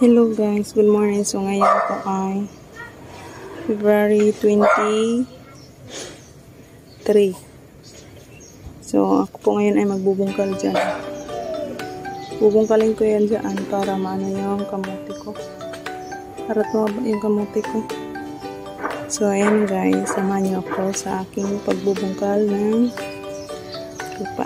Hello guys, good morning. So ngayon po ay February 23. So ako po ngayon ay magbubungkal dyan. Bubungkalin ko yan dyan para maano yung kamote ko. Para tumaba yung kamote ko. So ayan guys, samahan niyo ako sa aking pagbubungkal ng lupa.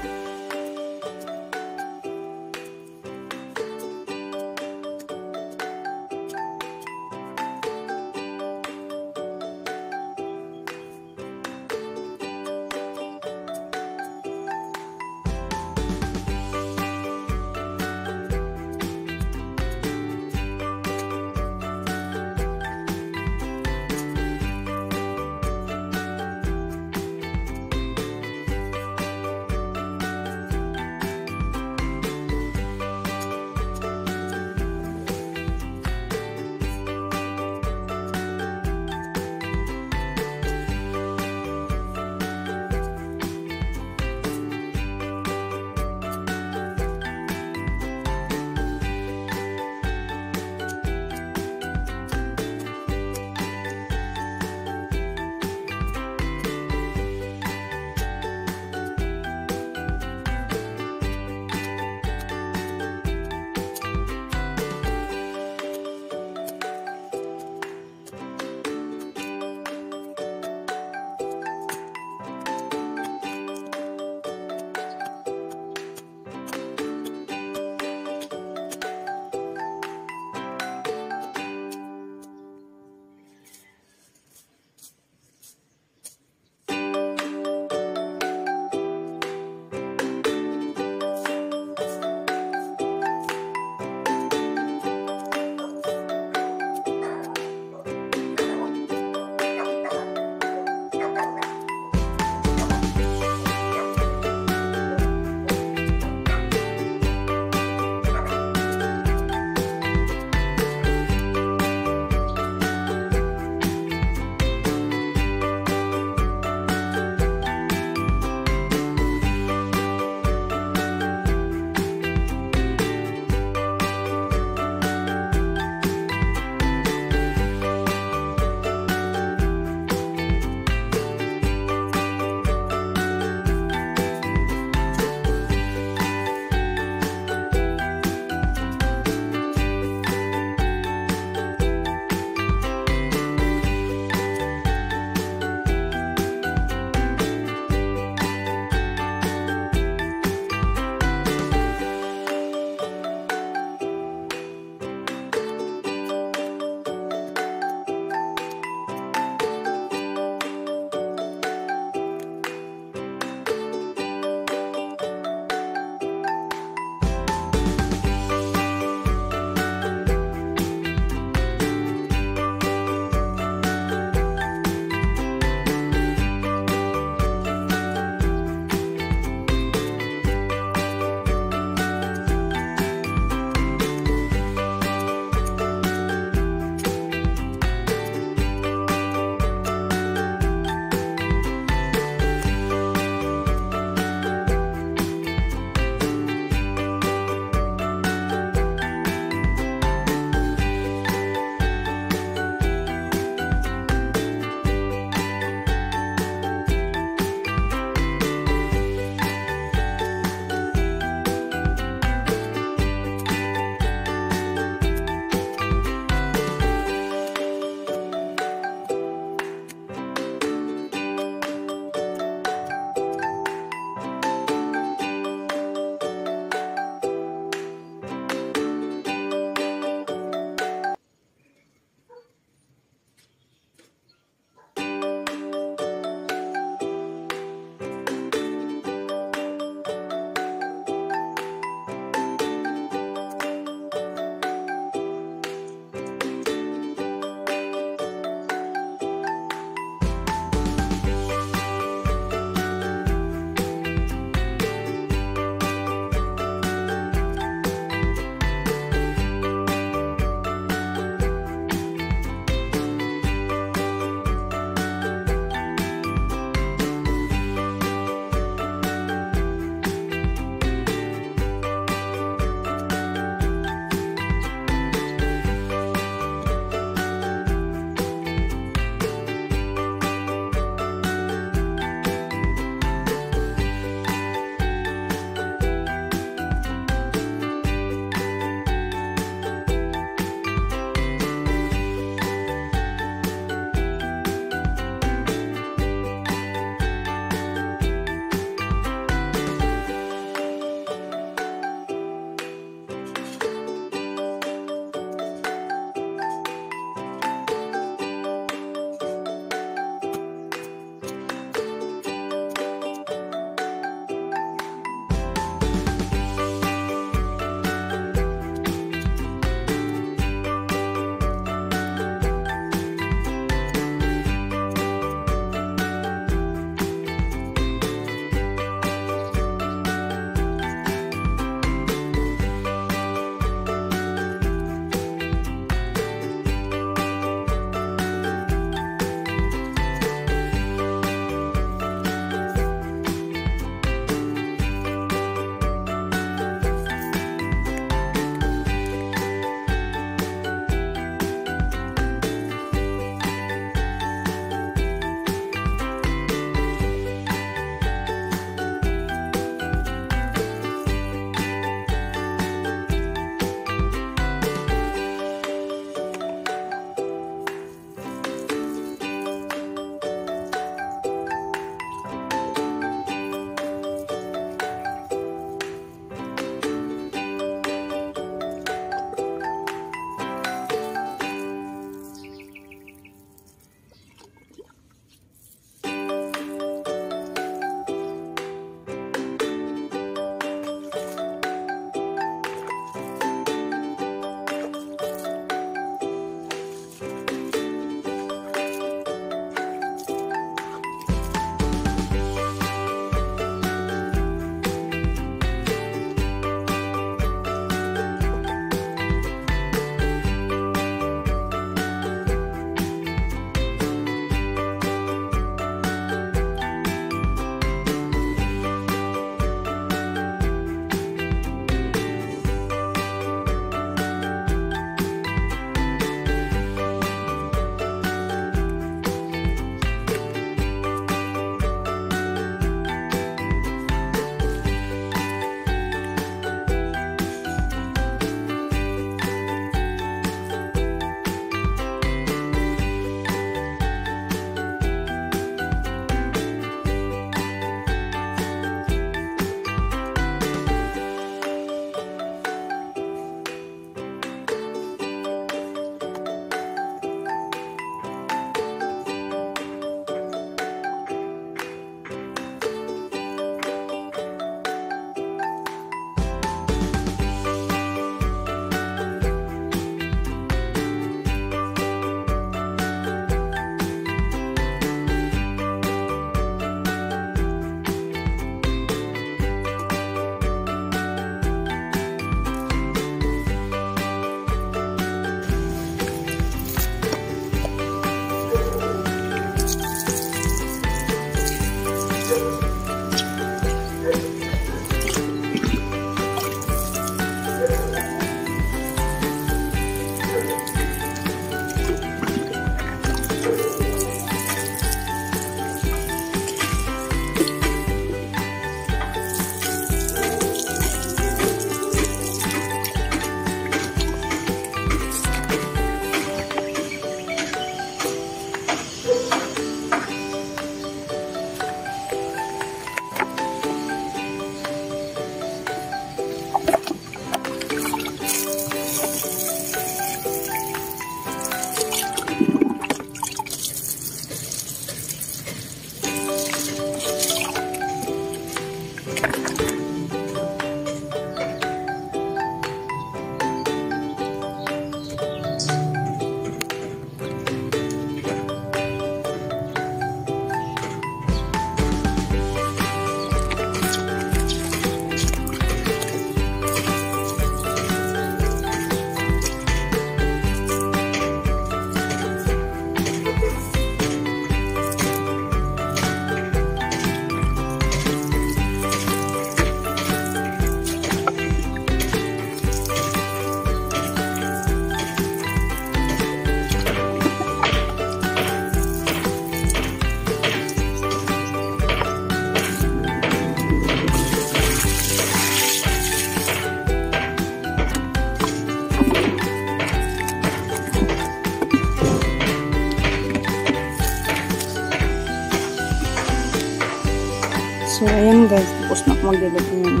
So, ayan guys. Tapos na ako mag-delete ngayon.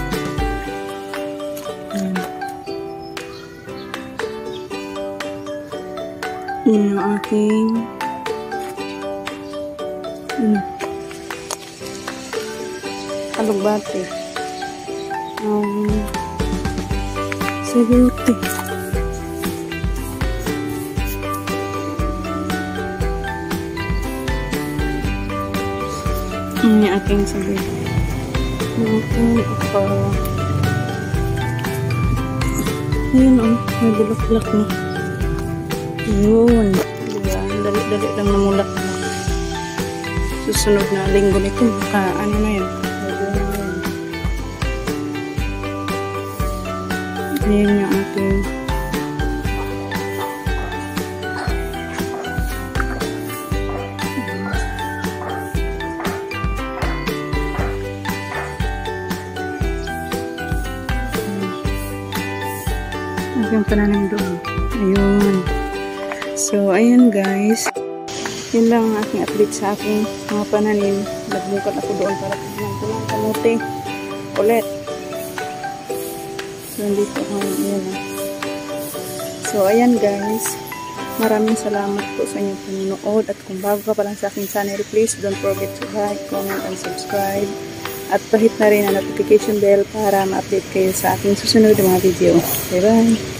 Yan yung aking alugbate. Sayote. Yan yung aking sayote. Yung aking okra. Ayun o, may bulak-bulak na. Ayun. Diba? Dali-dali lang namulak na. Susunod na linggo nito. Ano na yun? Ayan yung ating yung pananim doon. Ayun. So, ayan guys. Yun lang ang aking update sa aking mga pananim. Nagbungkat ako doon para tignan ko ng kamote ulit. So, dito ako. Ayan. So, ayan guys. Maraming salamat po sa inyong panonood. At kung bago ka pa lang sa aking channel, please don't forget to like, comment, and subscribe. At pahit na rin ang notification bell para ma-update kayo sa aking susunod na mga video. Bye-bye!